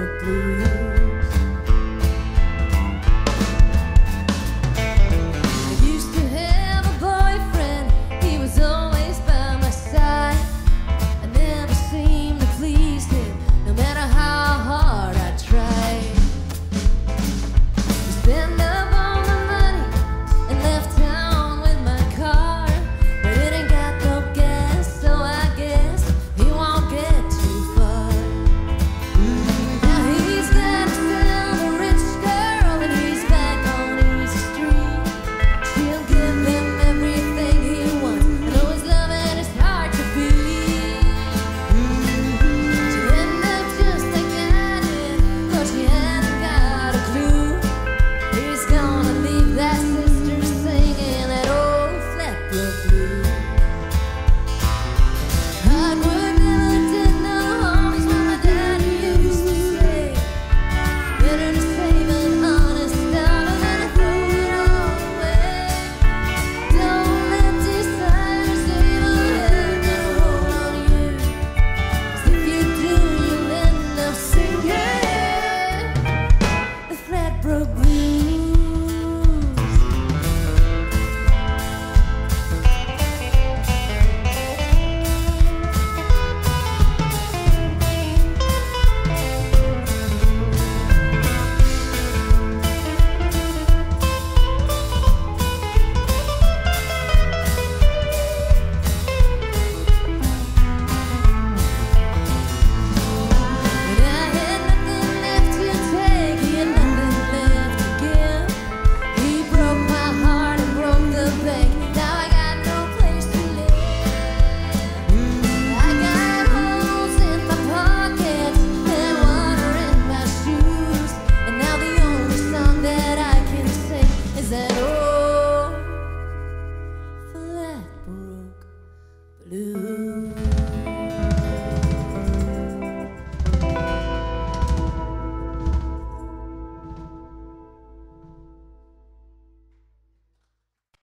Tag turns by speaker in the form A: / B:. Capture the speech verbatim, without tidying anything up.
A: Flatbrook Blues. I used to have a boyfriend, he was always by my side. I never seemed to please him, no matter how hard I tried. We spent up all the money and left town with my car, but it ain't got no gas, so I guess he won't get too far. Now he's got himself a rich girl and he's back on Easy Street. She'll give him everything he wants, and oh, his loving is hard to beat. She'll end up just like I did, though she hasn't got a clue. He's gonna leave that sister singing that old Flatbrook Blues. Hard work never did no harm, is what my daddy used to say. Better to save an honest dollar than to throw it all away. Don't let desire save a head get a hold on you, 'cause if you do, you'll end up singing the Flatbrook Blues. When I had nothing left to take, he had nothing left to give. He broke my heart and broke the bank. Now I got no place to live. I got holes in my pockets and water in my shoes, and now the only song that I can sing is that old Flatbrook Blues.